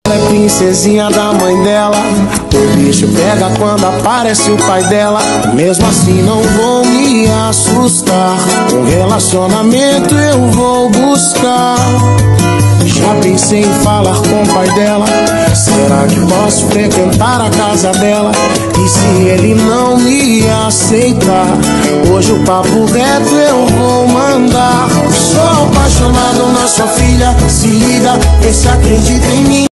É princesinha da mãe dela. O bicho pega quando aparece o pai dela. Mesmo assim não vou me assustar. Um relacionamento eu vou buscar. Já pensei em falar com o pai dela. Será que posso frequentar a casa dela? E se ele não me aceitar, hoje o papo reto eu vou mandar. Sou apaixonado na sua filha, se liga, vê se acredita em mim.